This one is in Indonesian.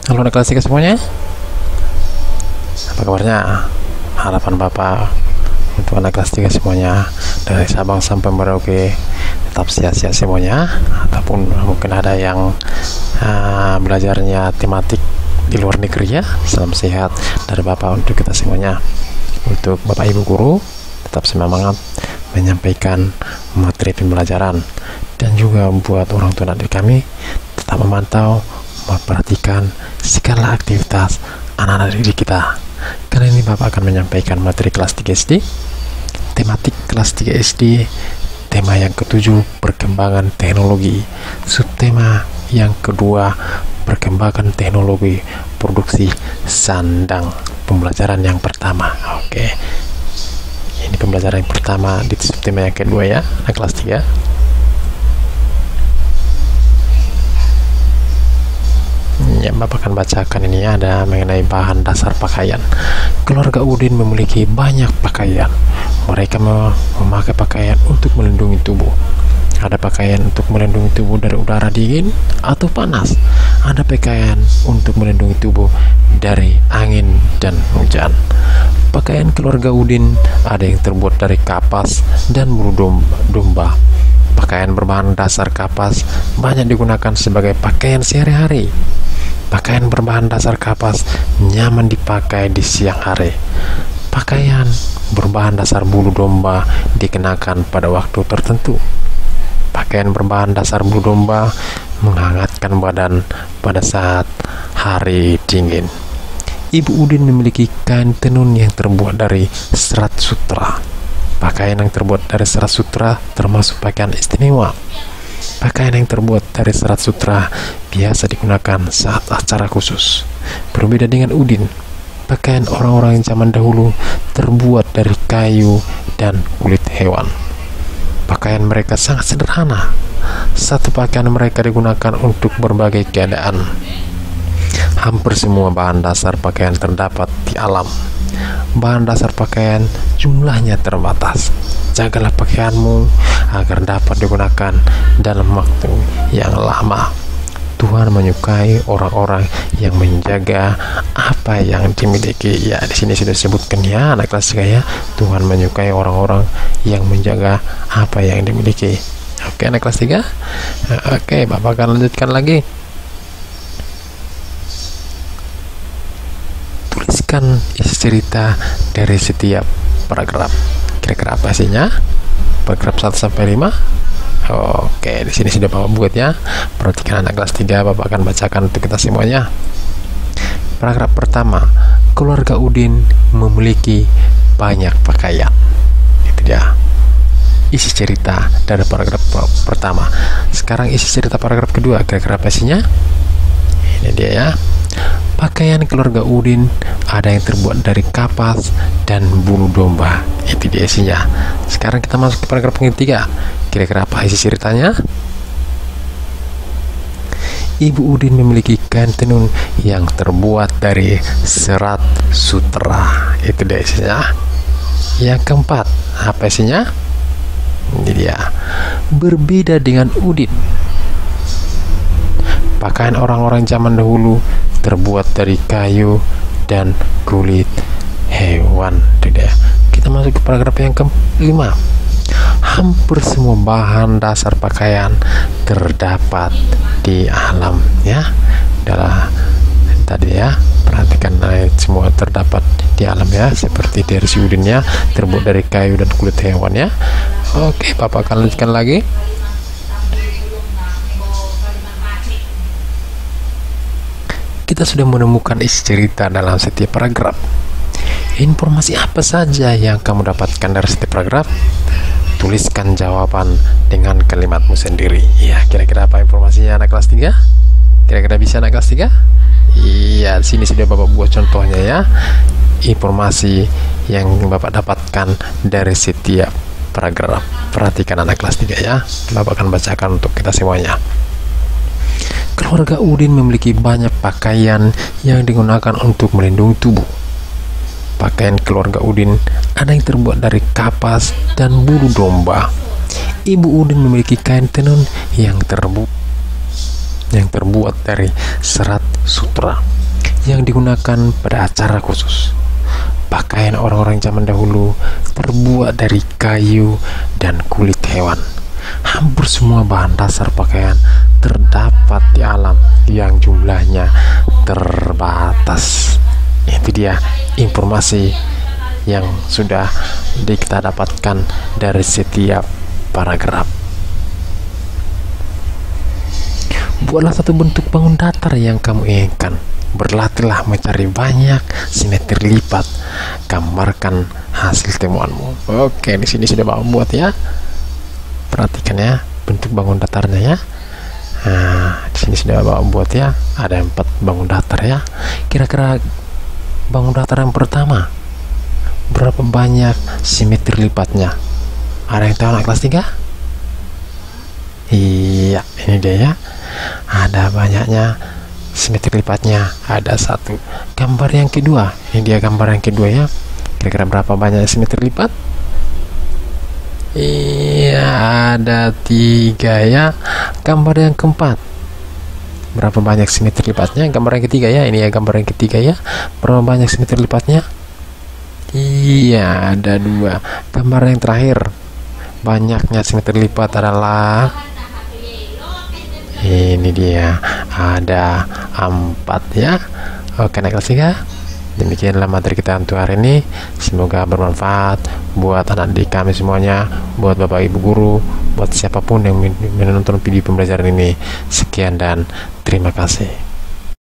Halo anak kelas 3 semuanya, apa kabarnya? Harapan Bapak untuk anak kelas 3 semuanya, dari Sabang sampai Merauke, tetap sehat-sehat semuanya. Ataupun mungkin ada yang belajarnya tematik di luar negeri ya, salam sehat dari Bapak untuk kita semuanya. Untuk Bapak Ibu guru, tetap semangat menyampaikan materi pembelajaran, dan juga buat orang tua adik kami tetap memantau, memperhatikan segala aktivitas anak-anak didik kita. Kali ini Bapak akan menyampaikan materi kelas 3 SD, tematik kelas 3 SD, tema yang ketujuh, perkembangan teknologi. Subtema yang kedua, perkembangan teknologi produksi sandang. Pembelajaran yang pertama. Oke, ini pembelajaran yang pertama di subtema yang kedua ya, anak kelas 3. Ya, Bapak akan bacakan ini ada mengenai bahan dasar pakaian. Keluarga Udin memiliki banyak pakaian. Mereka memakai pakaian untuk melindungi tubuh. Ada pakaian untuk melindungi tubuh dari udara dingin atau panas. Ada pakaian untuk melindungi tubuh dari angin dan hujan. Pakaian keluarga Udin ada yang terbuat dari kapas dan bulu domba. Pakaian berbahan dasar kapas banyak digunakan sebagai pakaian sehari-hari. Pakaian berbahan dasar kapas nyaman dipakai di siang hari. Pakaian berbahan dasar bulu domba dikenakan pada waktu tertentu. Pakaian berbahan dasar bulu domba menghangatkan badan pada saat hari dingin. Ibu Udin memiliki kain tenun yang terbuat dari serat sutra. Pakaian yang terbuat dari serat sutra termasuk pakaian istimewa. Pakaian yang terbuat dari serat sutra biasa digunakan saat acara khusus. Berbeda dengan Udin, pakaian orang-orang zaman dahulu terbuat dari kayu dan kulit hewan. Pakaian mereka sangat sederhana. Satu pakaian mereka digunakan untuk berbagai keadaan. Hampir semua bahan dasar pakaian terdapat di alam. Bahan dasar pakaian jumlahnya terbatas. Jagalah pakaianmu agar dapat digunakan dalam waktu yang lama. Tuhan menyukai orang-orang yang menjaga apa yang dimiliki. Ya, di sini sudah disebutkan ya, anak kelas 3 ya. Tuhan menyukai orang-orang yang menjaga apa yang dimiliki. Oke, anak kelas 3. Oke, Bapak akan lanjutkan lagi. Tuliskan isi cerita dari setiap paragraf. Kira-kira apa isinya? Paragraf 1 sampai 5. Oke, di sini sudah Bapak buat ya. Perhatikan anak kelas 3, Bapak akan bacakan untuk kita semuanya. Paragraf pertama, keluarga Udin memiliki banyak pakaian. Itu dia isi cerita dari paragraf pertama. Sekarang isi cerita paragraf kedua. Kira-kira apa isinya? Ini dia ya. Pakaian keluarga Udin ada yang terbuat dari kapas dan bulu domba. Itu dia isinya. Sekarang kita masuk ke paragraf ketiga. Kira-kira apa isi ceritanya? Ibu Udin memiliki kain tenun yang terbuat dari serat sutra. Itu dia isinya. Yang keempat, apa isinya? Ini dia. Berbeda dengan Udin, pakaian orang-orang zaman dahulu terbuat dari kayu dan kulit hewan. Tidak. Kita masuk ke paragraf yang kelima. Hampir semua bahan dasar pakaian terdapat di alam ya. Adalah tadi ya. Perhatikan semua terdapat di alam ya, seperti dari si Udin ya, terbuat dari kayu dan kulit hewan ya. Oke, Bapak akan lanjutkan lagi. Kita sudah menemukan isi cerita dalam setiap paragraf. Informasi apa saja yang kamu dapatkan dari setiap paragraf? Tuliskan jawaban dengan kalimatmu sendiri. Ya, kira-kira apa informasinya anak kelas 3? Kira-kira bisa anak kelas 3? Iya, di sini sudah Bapak buat contohnya ya. Informasi yang Bapak dapatkan dari setiap paragraf. Perhatikan anak kelas 3 ya. Bapak akan bacakan untuk kita semuanya. Keluarga Udin memiliki banyak pakaian yang digunakan untuk melindungi tubuh. Pakaian keluarga Udin ada yang terbuat dari kapas dan bulu domba. Ibu Udin memiliki kain tenun yang terbuat dari serat sutra. yang digunakan pada acara khusus. Pakaian orang-orang zaman dahulu terbuat dari kayu dan kulit hewan. Hampir semua bahan dasar pakaian terdapat di alam yang jumlahnya terbatas. Itu dia informasi yang sudah kita dapatkan dari setiap paragraf. Buatlah satu bentuk bangun datar yang kamu inginkan. Berlatihlah mencari banyak simetri lipat. Gambarkan hasil temuanmu. Oke, di sini sudah Bapak buat ya. Perhatikan ya bentuk bangun datarnya ya. Nah, di sini sudah Bapak buat ya. Ada 4 bangun datar ya. Kira-kira bangun datar yang pertama berapa banyak simetri lipatnya? Ada yang tahu anak kelas 3? Iya, ini dia ya. Ada banyaknya simetri lipatnya, ada 1. Gambar yang kedua, ini dia gambar yang kedua ya. Kira-kira berapa banyak simetri lipat? Iya, ada 3 ya. Gambar yang keempat, berapa banyak simetri lipatnya? Gambar yang ketiga ya, ini ya gambar yang ketiga ya. Berapa banyak simetri lipatnya? Iya, ada 2. Gambar yang terakhir, banyaknya simetri lipat adalah ini dia, ada 4 ya. Oke, naik kelas 3. Demikianlah materi kita untuk hari ini. Semoga bermanfaat buat anak didik kami semuanya, buat Bapak Ibu guru, buat siapapun yang menonton video pembelajaran ini. Sekian dan terima kasih.